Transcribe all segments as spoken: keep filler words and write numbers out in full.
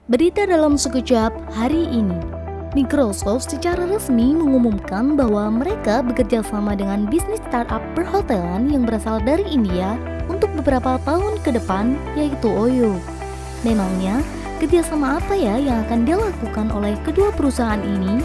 Berita dalam sekejap hari ini. Microsoft secara resmi mengumumkan bahwa mereka bekerja sama dengan bisnis startup perhotelan yang berasal dari India untuk beberapa tahun ke depan, yaitu Oyo. Memangnya, kerjasama apa ya yang akan dilakukan oleh kedua perusahaan ini?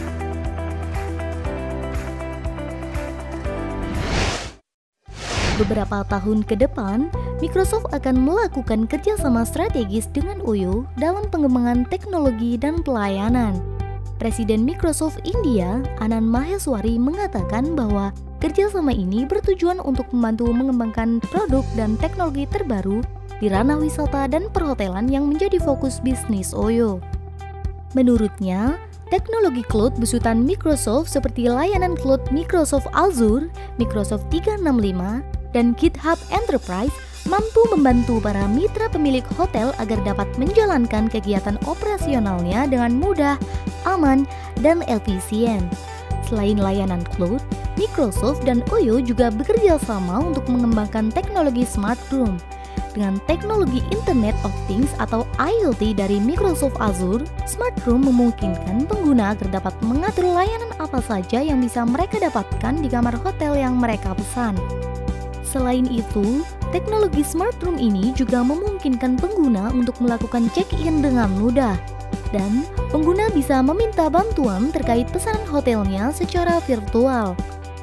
Beberapa tahun ke depan, Microsoft akan melakukan kerjasama strategis dengan Oyo dalam pengembangan teknologi dan pelayanan. Presiden Microsoft India, Anand Maheswari, mengatakan bahwa kerjasama ini bertujuan untuk membantu mengembangkan produk dan teknologi terbaru di ranah wisata dan perhotelan yang menjadi fokus bisnis Oyo. Menurutnya, teknologi cloud besutan Microsoft seperti layanan cloud Microsoft Azure, Microsoft tiga enam lima, dan GitHub Enterprise mampu membantu para mitra pemilik hotel agar dapat menjalankan kegiatan operasionalnya dengan mudah, aman, dan efisien. Selain layanan cloud, Microsoft dan Oyo juga bekerja sama untuk mengembangkan teknologi smart room. Dengan teknologi Internet of Things atau I O T dari Microsoft Azure, smart room memungkinkan pengguna agar dapat mengatur layanan apa saja yang bisa mereka dapatkan di kamar hotel yang mereka pesan. Selain itu, teknologi smart room ini juga memungkinkan pengguna untuk melakukan check-in dengan mudah. Dan pengguna bisa meminta bantuan terkait pesanan hotelnya secara virtual.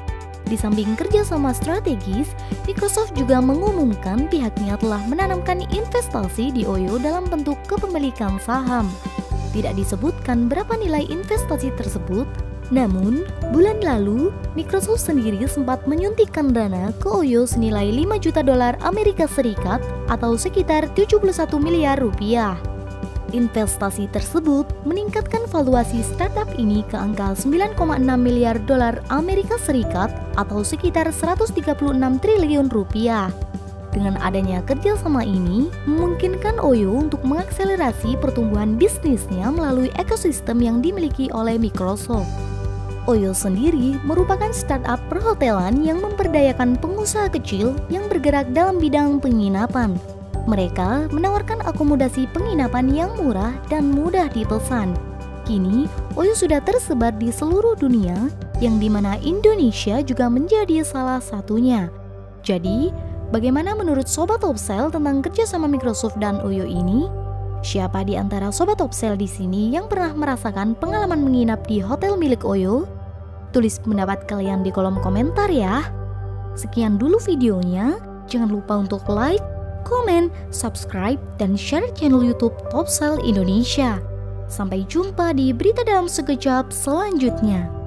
Di samping kerjasama strategis, Microsoft juga mengumumkan pihaknya telah menanamkan investasi di Oyo dalam bentuk kepemilikan saham. Tidak disebutkan berapa nilai investasi tersebut, namun bulan lalu Microsoft sendiri sempat menyuntikkan dana ke Oyo senilai lima juta dolar Amerika Serikat atau sekitar tujuh puluh satu miliar rupiah. Investasi tersebut meningkatkan valuasi startup ini ke angka sembilan koma enam miliar dolar Amerika Serikat atau sekitar seratus tiga puluh enam triliun rupiah. Dengan adanya kerjasama ini, memungkinkan Oyo untuk mengakselerasi pertumbuhan bisnisnya melalui ekosistem yang dimiliki oleh Microsoft. Oyo sendiri merupakan startup perhotelan yang memperdayakan pengusaha kecil yang bergerak dalam bidang penginapan. Mereka menawarkan akomodasi penginapan yang murah dan mudah dipesan. Kini, Oyo sudah tersebar di seluruh dunia, yang dimana Indonesia juga menjadi salah satunya. Jadi, bagaimana menurut Sobat Topsel tentang kerjasama Microsoft dan Oyo ini? Siapa di antara Sobat Topsel di sini yang pernah merasakan pengalaman menginap di hotel milik Oyo? Tulis pendapat kalian di kolom komentar ya. Sekian dulu videonya. Jangan lupa untuk like, komen, subscribe, dan share channel YouTube Topsel Indonesia. Sampai jumpa di berita dalam sekejap selanjutnya.